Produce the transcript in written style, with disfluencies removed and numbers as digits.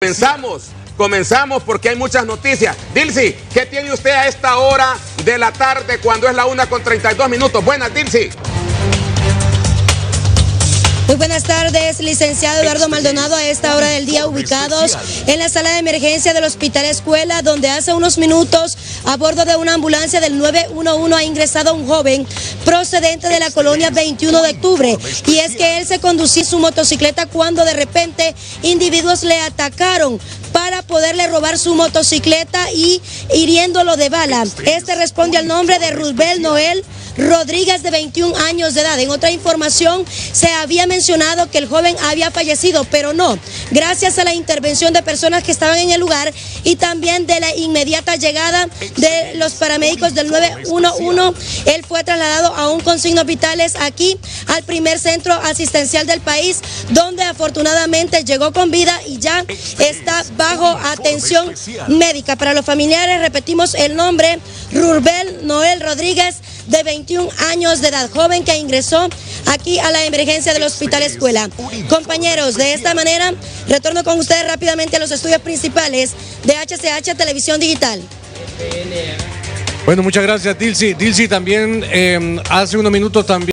Comenzamos porque hay muchas noticias. Dilcy, ¿qué tiene usted a esta hora de la tarde cuando es la 1:32? Buenas, Dilcy. Muy buenas tardes, licenciado Eduardo Maldonado, a esta hora del día ubicados en la sala de emergencia del Hospital Escuela, donde hace unos minutos a bordo de una ambulancia del 911 ha ingresado un joven procedente de la colonia 21 de octubre. Y es que él se conducía en su motocicleta cuando de repente individuos le atacaron para poderle robar su motocicleta y hiriéndolo de bala. Este responde al nombre de Rubel Noel Rodríguez, de 21 años de edad. En otra información se había mencionado que el joven había fallecido, pero no. Gracias a la intervención de personas que estaban en el lugar y también de la inmediata llegada de los paramédicos del 911, él fue trasladado a un con signos vitales aquí al primer centro asistencial del país, donde afortunadamente llegó con vida y ya está bajo atención médica. Para los familiares, repetimos el nombre: Rubel Noel Rodríguez, de 21 años de edad, joven que ingresó aquí a la emergencia del Hospital Escuela. Compañeros, de esta manera retorno con ustedes rápidamente a los estudios principales de HCH Televisión Digital. Bueno, muchas gracias, Dilcy. Dilcy, también hace unos minutos también